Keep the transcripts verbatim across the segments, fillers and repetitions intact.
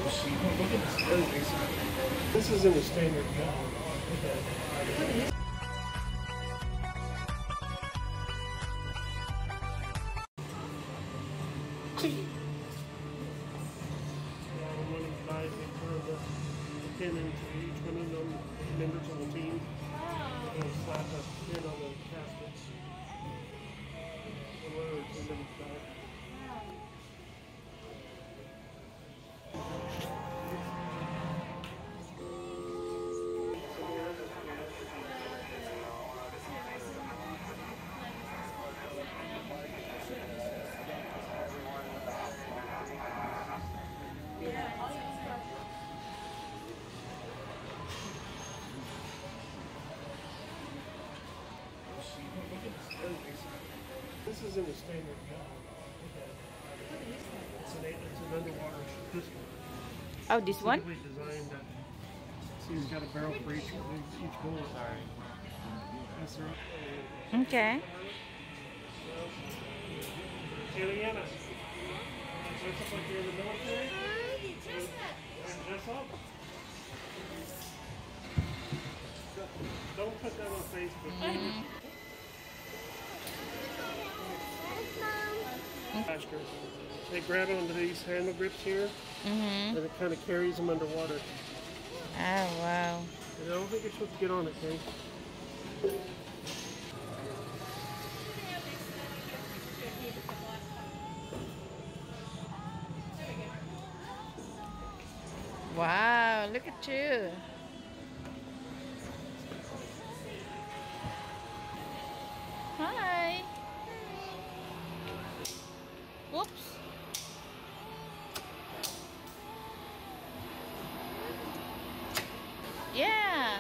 This isn't a standard gun. One of the guys, they turned the pin into each one of them members of the team. And slap a pin on the caskets. And one of the two members died. This isn't a standard gun. It's an, it's an underwater pistol. Oh, this one? Designed that, see, it's got a barrel for each, each bullet. Sorry. That's right. Okay. Juliana, dress up like you're in the military? Dress up. Don't put that on Facebook. Mm-hmm. They grab onto these handle grips here, Mm-hmm. and it kind of carries them underwater. Oh, wow. And I don't think you're supposed to get on it, Kate. Wow, look at you. Hi. Whoops. Yeah.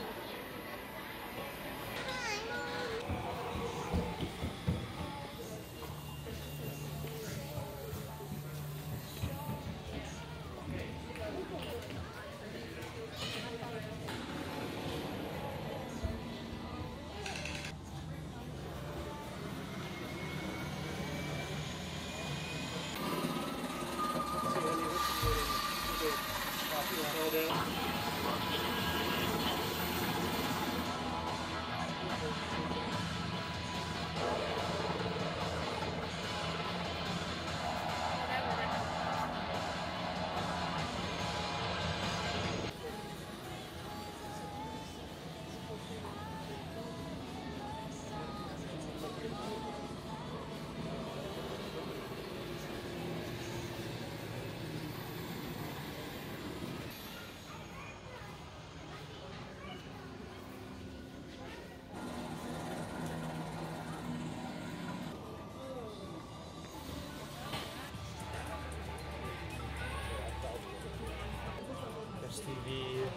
S T V.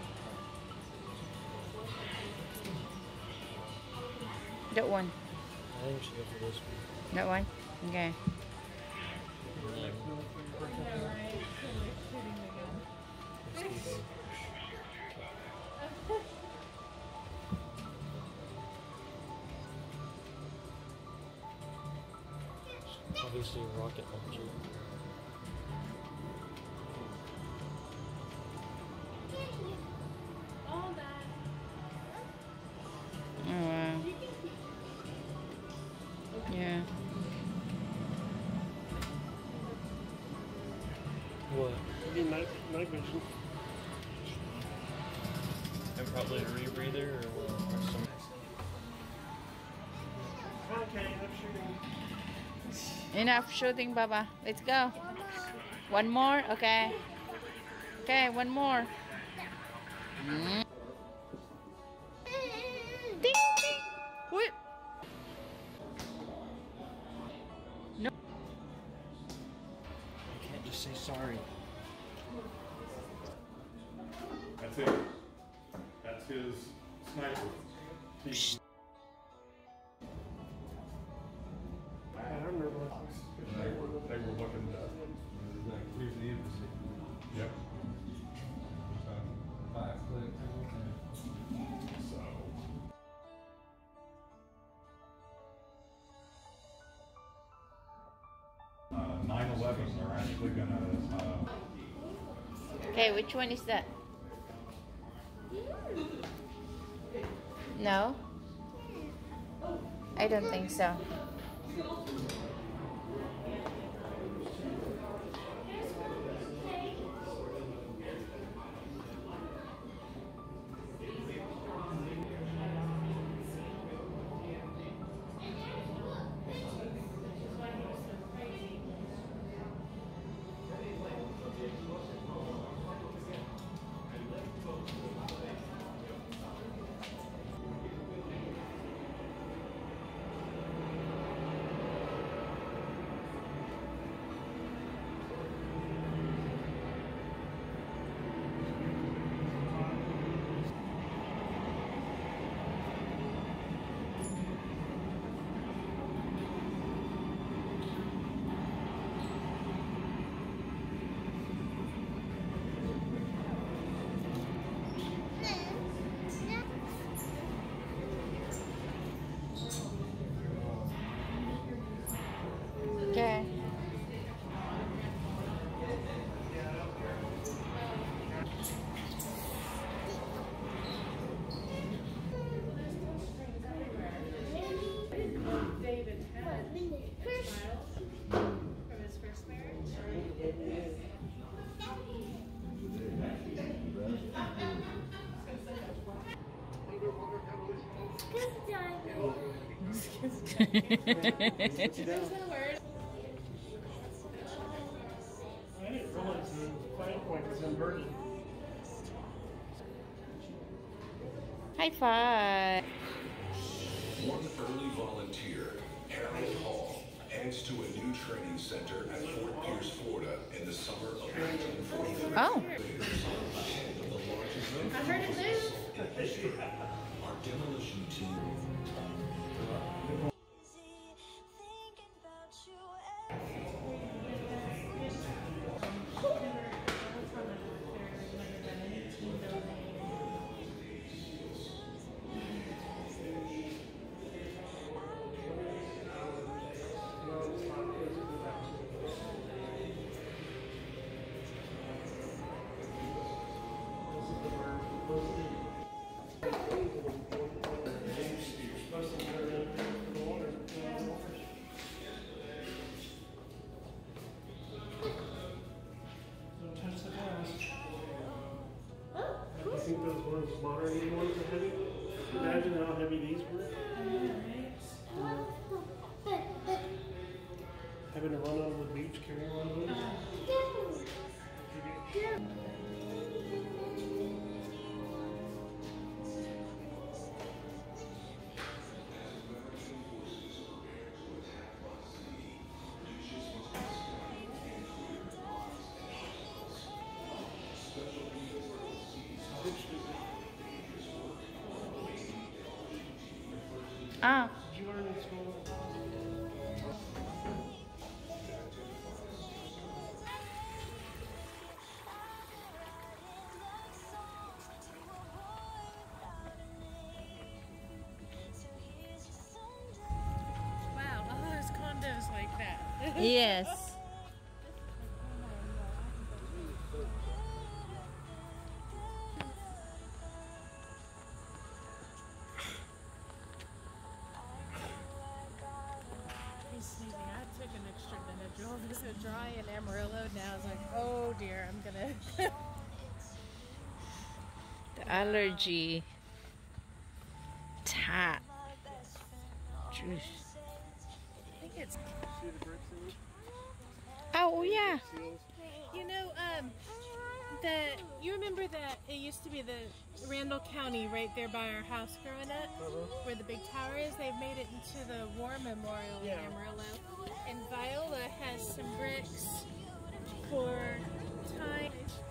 That one. I think we should go for this one. That one? Okay. S T V. Obviously, rocket launcher. Oh, wow. Yeah. What? Maybe night, night vision. And probably a rebreather or what? Or some. Okay, I'm shooting. Enough shooting, Baba. Let's go. One more? Okay. Okay, one more. Mm. Ding, ding. Wait. No. You can't just say sorry. That's it. That's his sniper. He, I remember what they were, they were looking to. Here's the embassy. Yep. Five clicks. So. Uh, nine eleven, they're actually gonna, uh, Okay, which one is that? No? I don't think so. Okay. David had a child from his first marriage. There's no word. I didn't realize the flying point was inverted. High five. One early volunteer, Harold Hall, heads to a new training center at Fort Pierce, Florida in the summer of nineteen forty-three. Oh. Head of the largest I heard it move. in history, our demolition team. I think those ones, modern ones, are heavy. Imagine how heavy these were. Having to run out of the beach carrying one of those. Ah. Did you learn in school? Wow, all those condos like that. Yes. He's sneezing. I took an extra Benadryl. It was so dry in Amarillo. Now I was like, oh dear, I'm gonna. The allergy. Tap. Juice. I think it's. See the bricks in it? Oh, yeah. Seals? You know, um, the you remember that it used to be the Randall County right there by our house growing up, Uh-huh. where the big tower is. They've made it into the War Memorial Yeah. in Amarillo, and Viola has some bricks for time.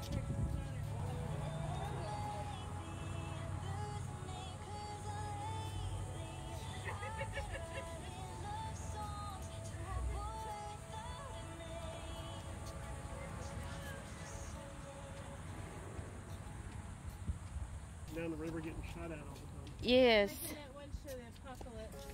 Down the river getting shot at all the time. Yes. Making that one show the apocalypse.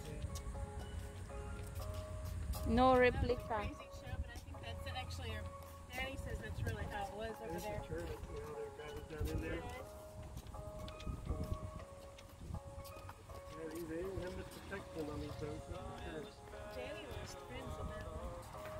No That was a replica. crazy show, but I think that's actually. Our, Danny says that's really how it was over There's there. a turret, you know, their guy was down in there. Yeah, he's able him to protect them on these boats. That's for sure. Danny lost friends in that one.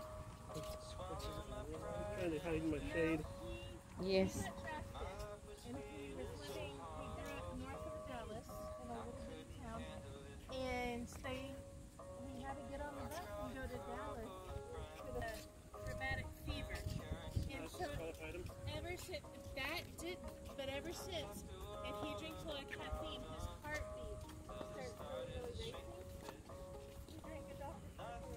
I'm trying to hide my shade. Yes. And he was living, he grew up north of Dallas in a little bitty town. And they, he had to get on the bus and go to Dallas for the rheumatic fever. And so ever since, that did, but ever since, if he drinks a lot of caffeine, his heartbeat starts really racing. He drank a Doctor Pepper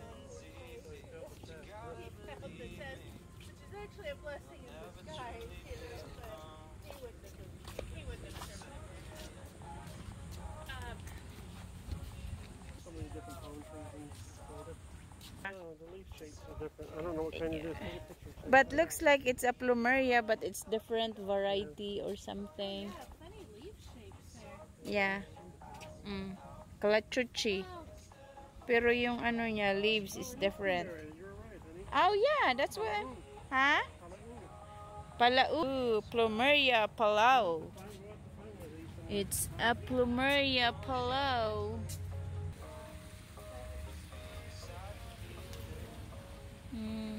that says, which is actually a blessing in disguise, you know, but he wouldn't have, he wouldn't have survived. Um, So many different palm trees in Florida. Oh, the leaf shapes are different. I don't know what kind it is. Take a picture. But looks like it's a plumeria, but it's different variety or something. yeah, funny leaf shapes there. Yeah. Mm. Calachuchi. Pero yung ano niya, leaves is different. You're right, honey. Oh yeah, that's what. Huh? Palau. Plumeria Palau. It's a Plumeria Palau. Mm.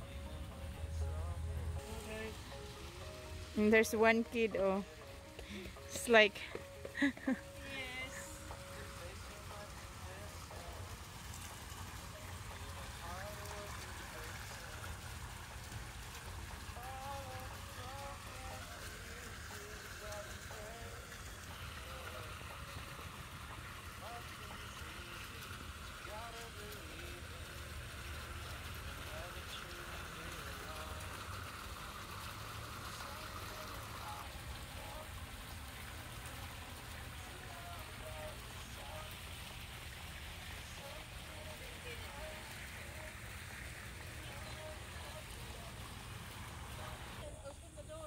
And there's one kid, oh. It's like Yes. Open the door.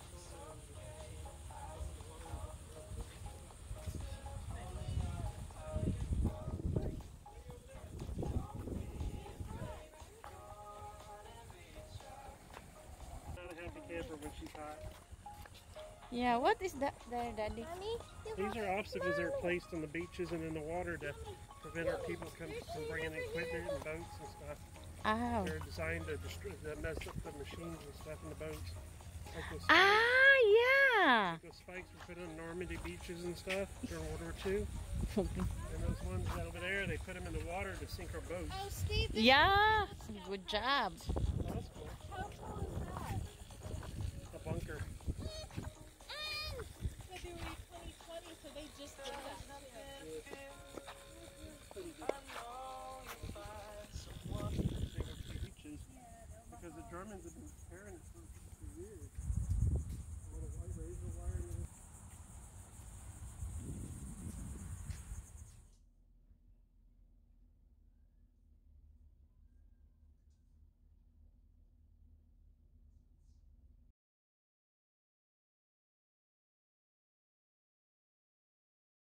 Not a happy camper when she's hot. yeah, what is that there, Daddy? These are obstacles that are placed on the beaches and in the water to prevent our people come from bringing equipment and boats and stuff. Oh. They're designed to destroy, to mess up the machines and stuff in the boats. Like those, Ah, yeah. those spikes were put on Normandy beaches and stuff during World War Two. And those ones over there, they put them in the water to sink our boats. Oh, Steve, this- Yeah. Good job. Oh, that's cool. how cool is that? A bunker.